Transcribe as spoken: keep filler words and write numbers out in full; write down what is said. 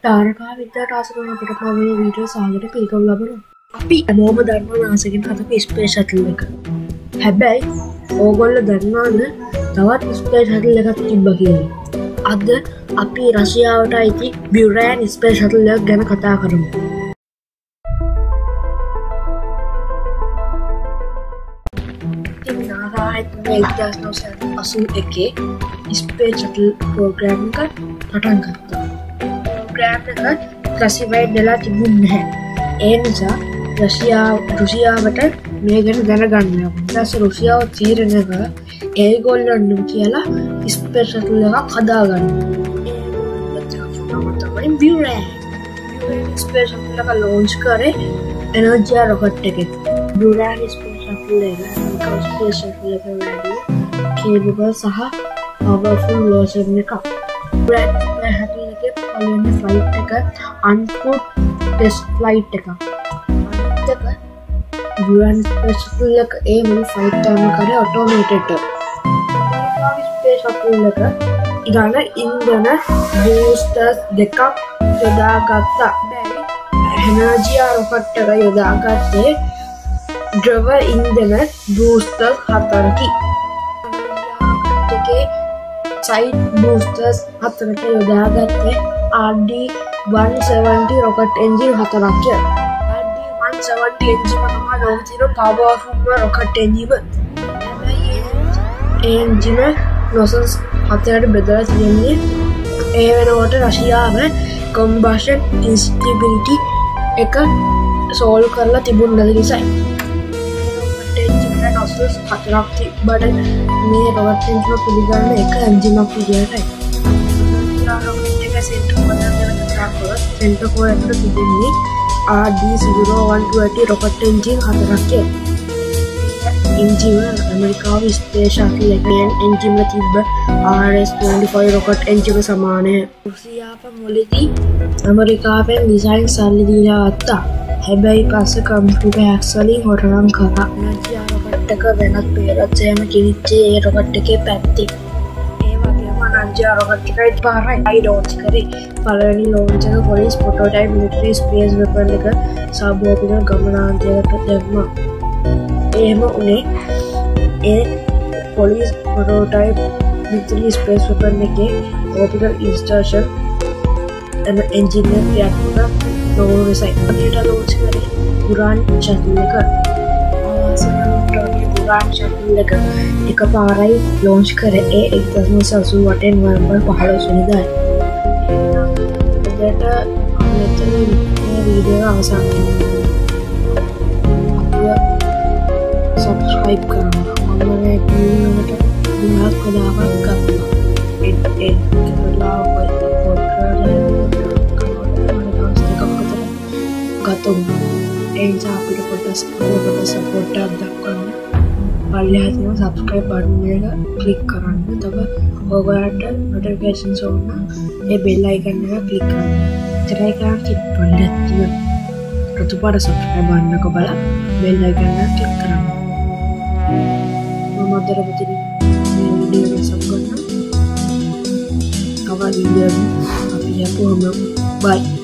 තාරකා විද්‍යාවට ආස කරන අපිට මම මේ වීඩියෝ සාගරයට පිළිගනු ලබනවා. අපි හැමෝම දන්නවා නාසාකින් හදපු ස්පේස් ෂටල් එක. හැබැයි ඕගොල්ලෝ දන්නවද තවත් ස්පේස් ෂටල් එකක් තිබ්බා කියලා? අද අපි රෂියාවට අයිති බුරාන් ස්පේස් ෂටල් එක ගැන කතා කරමු. ඉතින් නාසා එක්දාස් නවසිය අසූ එකේ ස්පේස් ෂටල් ප්‍රෝග්‍රෑම් එක පටන් ගත්තා. ප්‍රෝග්‍රෑම් එක ක්ලාසිෆයිඩ් වෙලා තිබුණේ නැහැ. ඒ නිසා රෂියාව රුසියාවට මේ ගැන දැනගන්න ඕන. ඊට පස්සේ රුසියාව තීරණය කළා ඒගොල්ලන්ට කියලා ස්පේස් ෂටල් එකක් හදාගන්න. ඒගොල්ලෝ තමයි බුරාන්. බුරාන් ස්පේස් ෂටල් එක ලොන්ච් කරේ එනර්ජි රොකට් එකෙන්. බුරාන් ස්පේස් ෂටල් එක ස්පේස් ෂටල් එක වැඩි කේබල් සහ පවර්ෆුල් ලෝෂන් එකක්. බුරාන් ෂටල් එකේ පළවෙනි ෆ්ලයිට් එක අන්ෆුඩ් ටෙස්ට් ෆ්ලයිට් එකක්. අනිත් එක බුරාන් ස්පේස් ෂටල් එක ඒ මුළු ෆ්ලයිට් එකම කරේ ඔටෝමේටඩ්. ස්පේස් ෂටල් එක ඉගන ඉන්ධන බූස්ටර්ස් දෙකක් යොදාගත්තා. එනර්ජි රොකට් එක යොදාගත්තේ ද්‍රව ඉන්ධන බූස්ටර්ස් හතරකි. එකේ සයිඩ් බූස්ටර්ස් හතරක යොදාගත්තේ ආර් ඩී එකસો සෙවන්ටි රොකට් එන්ජින් හතරක්. ආර් ඩී එකસો සෙවන්ටි එන්ජින් තමයි ලෝකෙම පවර්ෆුල්ම රොකට් එන්ජින්. හැබැයි ඒ එන්ජින නොසස් හතරට බෙදලා තියෙන්නේ. ඒ වෙනකොට රෂියාව කම්බෂන් ඉන්ස්ටැබිලිටි එක සෝල්ව් කරලා තිබුණ නිසායි. නොසස් හතරක් තිබ්බට මේ රොකට් එන්ජින පිළිගන්න එක එන්ජිනක් විදියටයි. රොකට් එක සෙන්ටර් කෝඩ් එක කතා කරලා සෙන්ටර් කෝඩ් එකට තිබෙන්නේ ආර් ඩී එකસો එකටි රොකට් එන්ජින් හතරක්. එන්ජින ඇමරිකාවේ ස්පේස් ෂටල් එකේ එන්ජින් වල තිබ්බ R S twenty five rocket engine සමානයි. රුසියාව මුලදී ඇමරිකාවෙන් ඩිසයින් සල්ලි දීලා ගත්තා. හැබැයි පස්සේ කම්පියුටර් හැක්ස් වලින් හොරගම් කරා. එනර්ජි රොකට් එක වෙනත් පෙරත් යම කිවිච්චේ ඒ රොකට් එකේ පැත්තේ. ඒ වගේම එනර්ජි රොකට් එකයි පාරයි ලොන්ච් කරේ. පළවෙනි ලොන්ච් එක Polyus prototype military space weapon එක සබෝපිකල් ගමනාන්තයකට දැම්මා. එහෙම උනේ ඒ Polyus prototype military space weapon එකේ ඕපිකල් ඉන්ස්ටර්ෂන් එන එන්ජින් එක ක්‍රියාත්මක නොවන නිසා අපිට ලොන්ච් කරේ බුරාන් ෂටල් එක. ආසනෝටෝගේ බුරාන් ෂටල් එක එකපාරයි ලොන්ච් කරේ ඒ එක්දාස් නවසිය අසූ අටේ නොවැම්බර් පහළොස් වෙනිදායි. එතකොට මෙතන මේ වීඩියෝ අවසන් වෙනවා. සබ්ස්ක්‍රයිබ් කරන්න. මම මේ වීඩියෝ එකට දුන්නත් කලාවක් ගන්නවා. එත් එත් කලාව පොත් කරලා ගතොම් එනිසා අපිට පොඩ්ඩක් පොඩ්ඩක් සපෝට් එකක් දක්වන්න. පල්ලෙහා තියෙන සබ්ස්ක්‍රයිබ් බටන් එක ක්ලික් කරන්න. තව ඔයාලට නොටිෆිකේෂන්ස් ඕන නම් ඒ බෙල් අයිකන් එක ක්ලික් කරන්න. ඒතරයි කරන් පොඩ්ඩක් තියෙන රතුපාට සබ්ස්ක්‍රයිබ් බටන් එක බලලා බෙල් අයිකන් එක ක්ලික් කරන්න. මම අදට මෙතන මේ වීඩියෝ එක සබ් කරනවා. තව වීඩියෝ අපි යපුවම බයි.